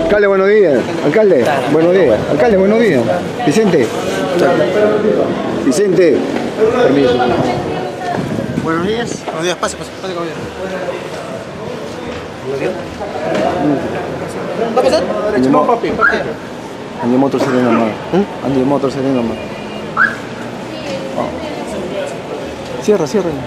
Alcalde, buenos días. Alcalde, buenos días. Alcalde, buenos días. Vicente. Vicente. Permiso. Buenos días. Buenos días, pase, caballero. ¿Va a pasar? No, papi. Andi motor sereno más. Andi motor sereno más. Cierra.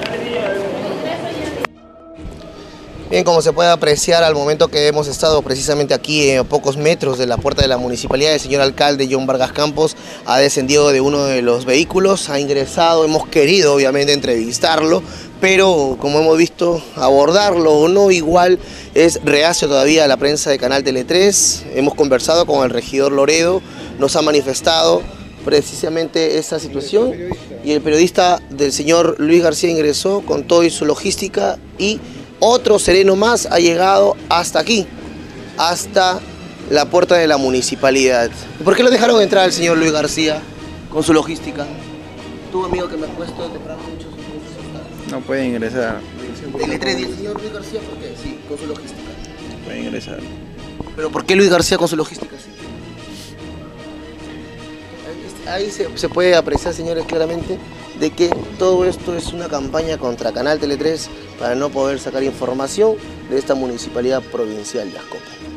Bien, como se puede apreciar al momento que hemos estado precisamente aquí a pocos metros de la puerta de la municipalidad, el señor alcalde John Vargas Campos ha descendido de uno de los vehículos, ha ingresado, hemos querido obviamente entrevistarlo, pero como hemos visto abordarlo o no igual es reacio todavía a la prensa de Canal Tele 3. Hemos conversado con el regidor Loredo, nos ha manifestado precisamente esta situación y el periodista del señor Luis García ingresó con todo y su logística y otro sereno más ha llegado hasta aquí, hasta la puerta de la municipalidad. ¿Por qué lo dejaron entrar al señor Luis García con su logística? Tú, amigo, que me has puesto temprano mucho. No puede ingresar. Tele3 y el señor Luis García, ¿por qué? Sí, con su logística. No puede ingresar. ¿Pero por qué Luis García con su logística? Sí. Ahí se puede apreciar, señores, claramente de que todo esto es una campaña contra Canal Tele 3 para no poder sacar información de esta municipalidad provincial de Ascope.